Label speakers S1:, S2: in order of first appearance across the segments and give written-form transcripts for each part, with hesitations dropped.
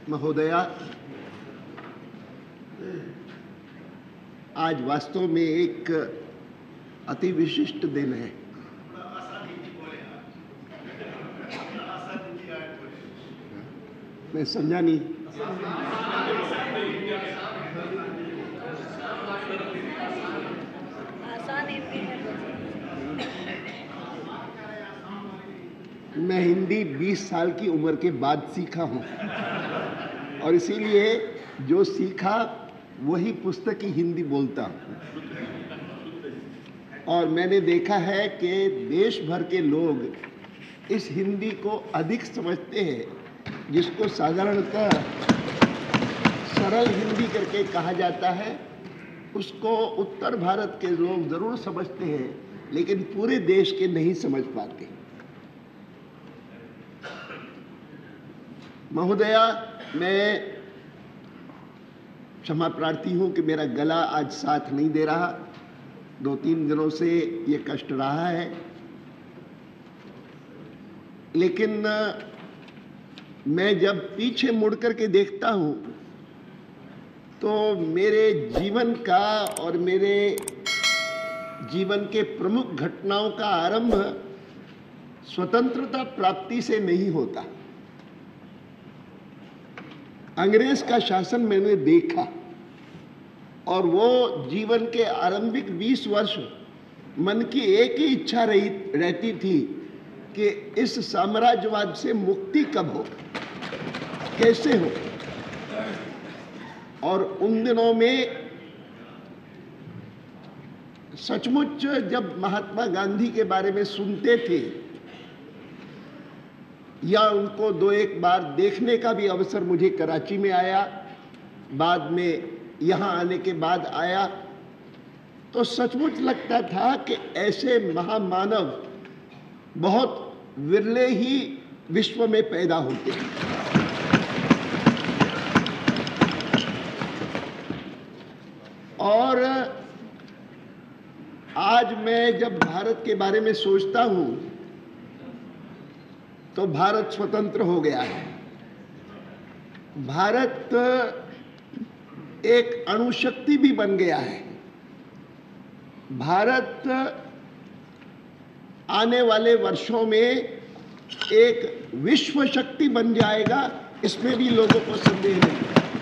S1: महोदया, आज वास्तव में एक अति विशिष्ट दिन है। मैं समझा नहीं। मैं हिंदी 20 साल की उम्र के बाद सीखा हूँ और इसीलिए जो सीखा वही पुस्तक की हिंदी बोलता हूँ। और मैंने देखा है कि देश भर के लोग इस हिंदी को अधिक समझते हैं, जिसको साधारणतः सरल हिंदी करके कहा जाता है। उसको उत्तर भारत के लोग ज़रूर समझते हैं, लेकिन पूरे देश के नहीं समझ पाते। महोदया, मैं क्षमा प्रार्थी हूँ कि मेरा गला आज साथ नहीं दे रहा। 2-3 दिनों से ये कष्ट रहा है, लेकिन मैं जब पीछे मुड़ कर के देखता हूँ तो मेरे जीवन का और मेरे जीवन के प्रमुख घटनाओं का आरंभ स्वतंत्रता प्राप्ति से नहीं होता। अंग्रेज का शासन मैंने देखा और वो जीवन के आरंभिक 20 वर्ष मन की एक ही इच्छा रहती थी कि इस साम्राज्यवाद से मुक्ति कब हो, कैसे हो। और उन दिनों में सचमुच जब महात्मा गांधी के बारे में सुनते थे या उनको 2-1 बार देखने का भी अवसर मुझे कराची में आया, बाद में यहाँ आने के बाद आया, तो सचमुच लगता था कि ऐसे महामानव बहुत विरले ही विश्व में पैदा होते हैं। और आज मैं जब भारत के बारे में सोचता हूँ तो भारत स्वतंत्र हो गया है। भारत एक अणुशक्ति भी बन गया है। भारत आने वाले वर्षों में एक विश्व शक्ति बन जाएगा, इसमें भी लोगों को संदेह नहीं।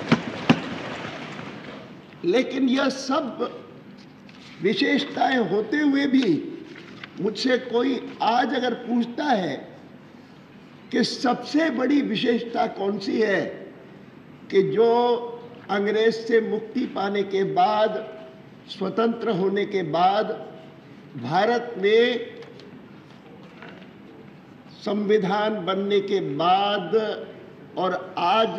S1: लेकिन यह सब विशेषताएं होते हुए भी मुझसे कोई आज अगर पूछता है कि सबसे बड़ी विशेषता कौन सी है, कि जो अंग्रेज से मुक्ति पाने के बाद, स्वतंत्र होने के बाद भारत में संविधान बनने के बाद और आज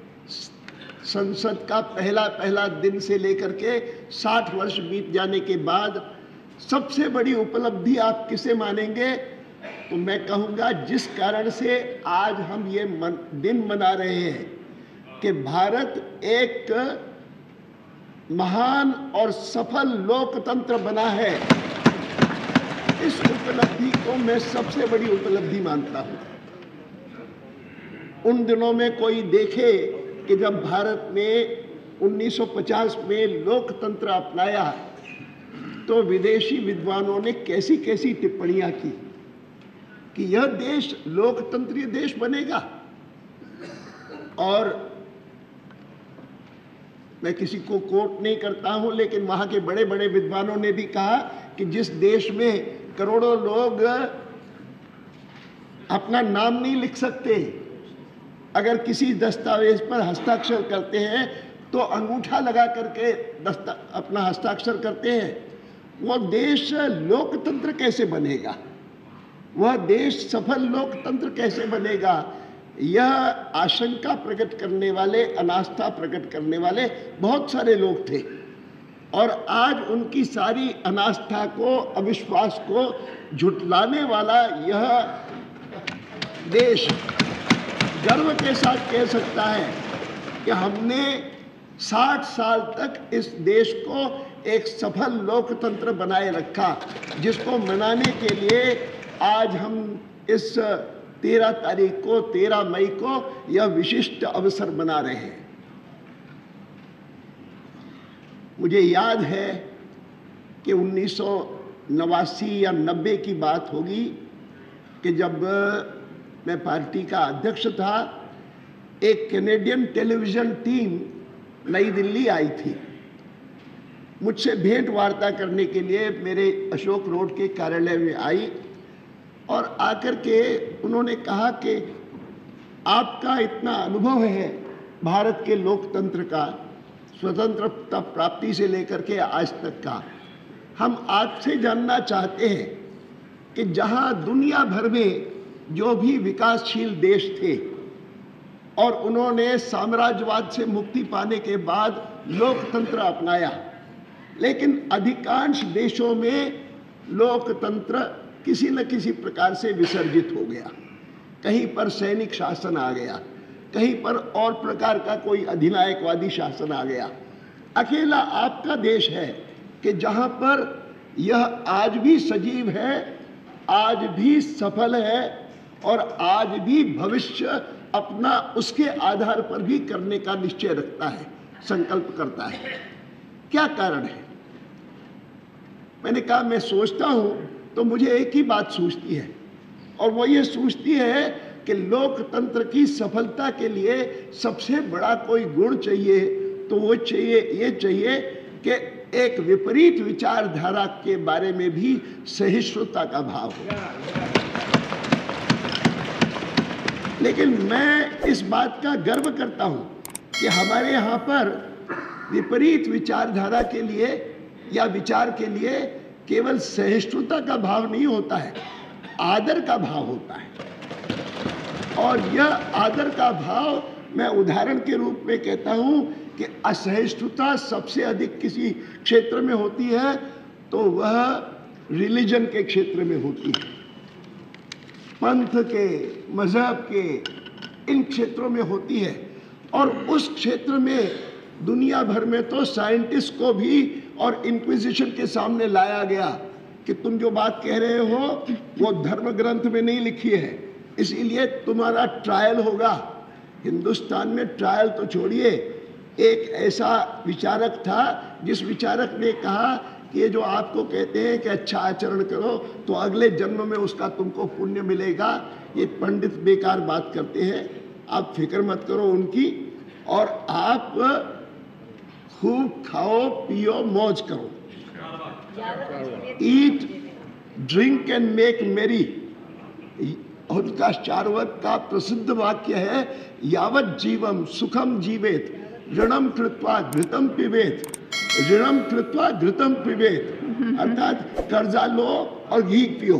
S1: संसद का पहला दिन से लेकर के 60 वर्ष बीत जाने के बाद सबसे बड़ी उपलब्धि आप किसे मानेंगे? तो मैं कहूँगा जिस कारण से आज हम ये दिन मना रहे हैं कि भारत एक महान और सफल लोकतंत्र बना है, इस उपलब्धि को मैं सबसे बड़ी उपलब्धि मानता हूँ। उन दिनों में कोई देखे कि जब भारत ने 1950 में लोकतंत्र अपनाया तो विदेशी विद्वानों ने कैसी कैसी टिप्पणियां की कि यह देश लोकतंत्रीय देश बनेगा। और मैं किसी को कोट नहीं करता हूं, लेकिन वहां के बड़े बड़े विद्वानों ने भी कहा कि जिस देश में करोड़ों लोग अपना नाम नहीं लिख सकते, अगर किसी दस्तावेज पर हस्ताक्षर करते हैं तो अंगूठा लगा करके अपना हस्ताक्षर करते हैं, वो देश लोकतंत्र कैसे बनेगा? वह देश सफल लोकतंत्र कैसे बनेगा? यह आशंका प्रकट करने वाले, अनास्था प्रकट करने वाले बहुत सारे लोग थे। और आज उनकी सारी अनास्था को, अविश्वास को झुटलाने वाला यह देश गर्व के साथ कह सकता है कि हमने 60 साल तक इस देश को एक सफल लोकतंत्र बनाए रखा, जिसको मनाने के लिए आज हम इस 13 तारीख को, 13 मई को यह विशिष्ट अवसर बना रहे हैं। मुझे याद है कि 1989 या 90 की बात होगी कि जब मैं पार्टी का अध्यक्ष था, एक कैनेडियन टेलीविज़न टीम नई दिल्ली आई थी मुझसे भेंट वार्ता करने के लिए। मेरे अशोक रोड के कार्यालय में आई और आकर के उन्होंने कहा कि आपका इतना अनुभव है भारत के लोकतंत्र का, स्वतंत्रता प्राप्ति से लेकर के आज तक का, हम आपसे जानना चाहते हैं कि जहां दुनिया भर में जो भी विकासशील देश थे और उन्होंने साम्राज्यवाद से मुक्ति पाने के बाद लोकतंत्र अपनाया, लेकिन अधिकांश देशों में लोकतंत्र किसी न किसी प्रकार से विसर्जित हो गया। कहीं पर सैनिक शासन आ गया, कहीं पर और प्रकार का कोई अधिनायकवादी शासन आ गया। अकेला आपका देश है कि जहां पर यह आज भी सजीव है, आज भी सफल है और आज भी भविष्य अपना उसके आधार पर भी करने का निश्चय रखता है, संकल्प करता है। क्या कारण है? मैंने कहा मैं सोचता हूं तो मुझे एक ही बात सूझती है और वो ये सूझती है कि लोकतंत्र की सफलता के लिए सबसे बड़ा कोई गुण चाहिए तो वो ये चाहिए कि एक विपरीत विचारधारा के बारे में भी सहिष्णुता का भाव हो। लेकिन मैं इस बात का गर्व करता हूं कि हमारे यहाँ पर विपरीत विचारधारा के लिए या विचार के लिए केवल सहिष्णुता का भाव नहीं होता है, आदर का भाव होता है। और यह आदर का भाव मैं उदाहरण के रूप में कहता हूं कि असहिष्णुता सबसे अधिक किसी क्षेत्र में होती है तो वह रिलीजन के क्षेत्र में होती है, पंथ के, मजहब के, इन क्षेत्रों में होती है। और उस क्षेत्र में दुनिया भर में तो साइंटिस्ट को भी और इंक्विजिशन के सामने लाया गया कि तुम जो बात कह रहे हो वो धर्म ग्रंथ में नहीं लिखी है, इसीलिए तुम्हारा ट्रायल होगा। हिंदुस्तान में ट्रायल तो छोड़िए, एक ऐसा विचारक था जिस विचारक ने कहा कि ये जो आपको कहते हैं कि अच्छा आचरण करो तो अगले जन्म में उसका तुमको पुण्य मिलेगा, ये पंडित बेकार बात करते हैं, आप फिक्र मत करो उनकी, और आप खूब खाओ पियो मौज करो, ईट ड्रिंक एंड मेक मेरी। और उसका चार्वाक का प्रसिद्ध वाक्य है, यावत जीवम सुखम जीवेत ऋणम कृत्वा घृतम पिबेत, ऋणम कृत्वा घृतम पिबेत, अर्थात कर्जा लो और घी पियो।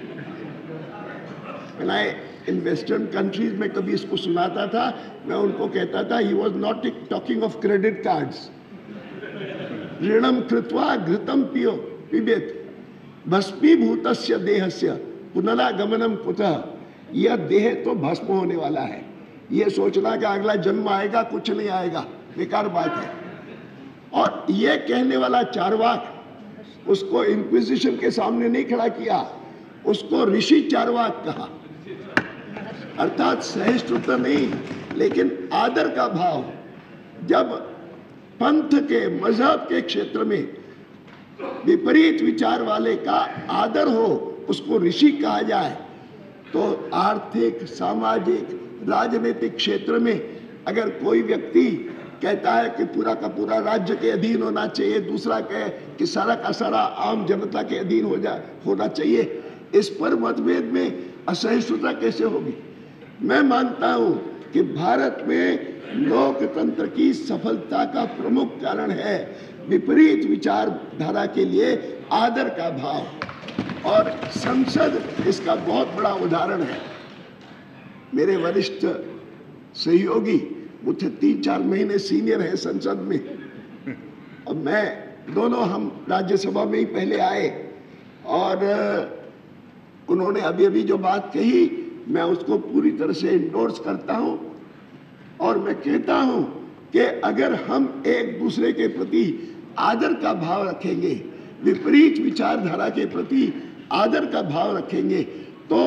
S1: इन वेस्टर्न कंट्रीज में कभी इसको सुनाता था, मैं उनको कहता था he was not talking of credit cards. ऋणम कृत्वा घृतम पियो पिबेत भस्मीभूतस्य देहस्य पुनरागमनम कुतः। यह देह तो भस्म होने वाला है, यह सोचना कि अगला जन्म आएगा, कुछ नहीं आएगा, बेकार बात है। और यह कहने वाला चार्वाक, उसको इंक्विजिशन के सामने नहीं खड़ा किया, उसको ऋषि चार्वाक कहा, अर्थात सहिष्णुता नहीं लेकिन आदर का भाव। जब पंथ के, मजहब के क्षेत्र में विपरीत विचार वाले का आदर हो, उसको ऋषि कहा जाए, तो आर्थिक, सामाजिक, राजनीतिक क्षेत्र में अगर कोई व्यक्ति कहता है कि पूरा का पूरा राज्य के अधीन होना चाहिए, दूसरा कहे कि सारा का सारा आम जनता के अधीन होना चाहिए, इस पर मतभेद में असहिष्णुता कैसे होगी? मैं मानता हूं कि भारत में लोकतंत्र की सफलता का प्रमुख कारण है विपरीत विचारधारा के लिए आदर का भाव, और संसद इसका बहुत बड़ा उदाहरण है। मेरे वरिष्ठ सहयोगी मुझे 3-4 महीने सीनियर है संसद में, और मैं दोनों हम राज्यसभा में ही पहले आए, और उन्होंने अभी अभी जो बात कही मैं उसको पूरी तरह से इंडोर्स करता हूं। और मैं कहता हूं कि अगर हम एक दूसरे के प्रति आदर का भाव रखेंगे, विपरीत विचारधारा के प्रति आदर का भाव रखेंगे, तो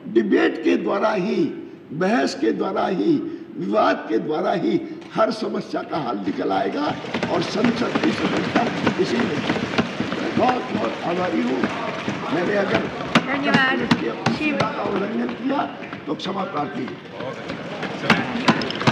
S1: डिबेट के द्वारा ही, बहस के द्वारा ही, विवाद के द्वारा ही हर समस्या का हल निकल आएगा और संसद की समस्या इसी में। मैं बहुत बहुत आभारी हूँ। मैंने अगर
S2: धन्यवाद
S1: का उल्लंघन किया तो क्षमा प्रार्थी हूँ।